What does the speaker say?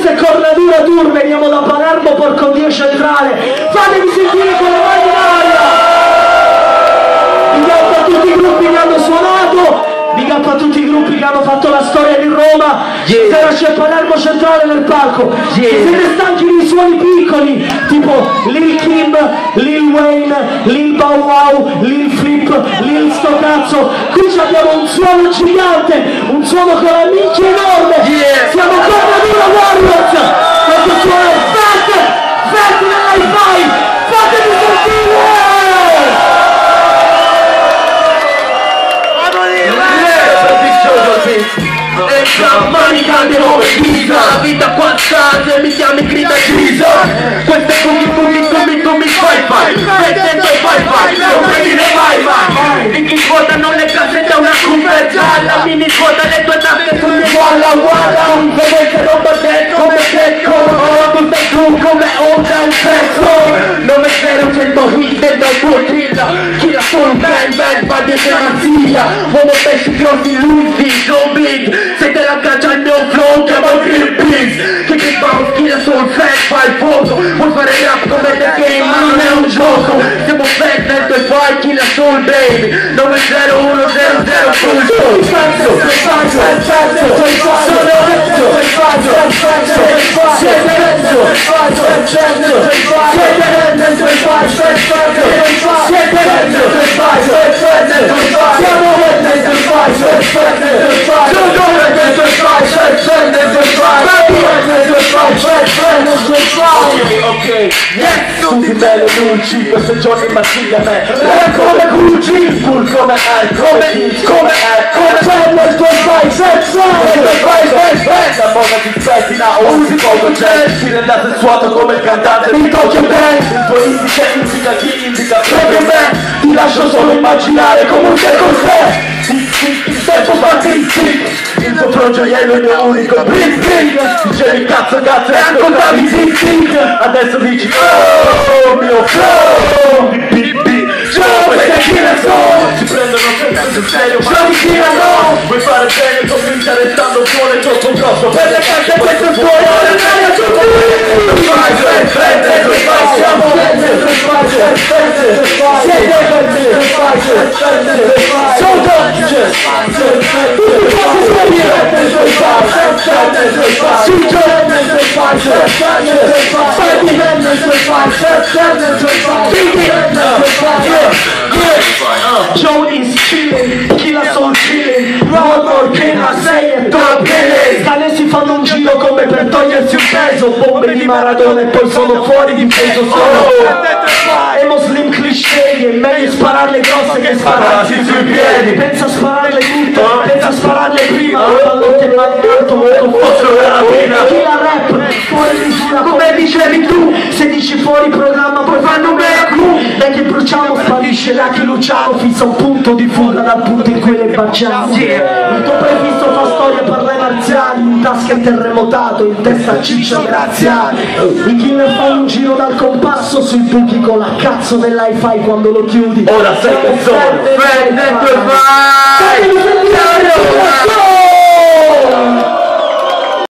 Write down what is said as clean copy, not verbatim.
Questa è Cornatura Tour, veniamo da Palermo, Porco Dio Centrale. Fatemi sentire con le mani in aria. Big up a tutti i gruppi che hanno suonato, big up a tutti i gruppi che hanno fatto la storia di Roma. Stasera c'è Palermo Centrale nel palco. Se siete stanchi di suoni piccoli, tipo Lil Kim, Lil Wayne, Lil Bow Wow, Lil Flip, Lil sto cazzo, qui abbiamo un suono gigante, un suono con la minchia enorme. Siamo Cornatura Warriors. Questo suono è Fat nell'hi-fi. Fatemi sentire. Mani calde come pizza, la vita qua sta, se mi chiami grida Giza. Questo è come fai, mettendo i fai, non venire mai. In chi svuotano le case da una conversa, la mini svuota le tue tasche sulle guarda, vedete roba dentro, come secco, tu sei tu come onda un pezzo. 90100 hit dentro il tuo kill, chi la sono bang, va di demazia. Uomo pesci grossi, luci, so big, se te la caccia il mio flow, chiamo il Peace. Che bounce, chi la sono fake, fa il fuoco. Vuoi fare rap come The Game, ma non è un gioco. Siamo fake nel tuo file, chi la sono baby. 90100 full soul. Tutti belle luci, questo giorno in mazziglia a me. Come Gucci, full come è, come bello il tuo la moda ti spettina, usi poco jet. Si rendate suoto come il cantante di Tokyo Band. Il tuo indice indica chi indica proprio me. Ti lascio solo immaginare comunque cos'è. Il tempo parte in stick. Il tuo flow gioiello è il mio unico bling. Dicevi cazzo e ascoltavi zing. Adesso dici oh mio flow. Perché chi ne so, ci prendono sempre sul serio, ma non chi ne so. Vuoi fare bene, comincia restando fuori troppo grosso. Per le carte questo è fuori, ora dai a tutto. Siamo Joe is chillin', Killa sono chillin', Rodmore, Killa, sei e top Billy. Canesi fanno un giro come per togliersi un peso, bombe di Maradona e poi sono fuori di peso solo. Emo slim cliché, è meglio spararle grosse che spararsi sui piedi. Pensa a spararle tutte, pensa a spararle prima. Pallotte e maniato, molto fossero della fine. Killa rap, fuori misura, come dicevi tu. Se dici fuori programma poi fanno mea cru. Dai che bruciamo, sparisce là che Luciano fissa un punto di fuga dal punto in cui le baciamo. Il tuo prefisso fa storia per le marziali, in tasca è terremotato, in testa ciccio graziani. I killer fanno un giro dal compasso sui buchi con la cazzo dell'hi-fi quando lo chiudi. Ora sei persone, fai!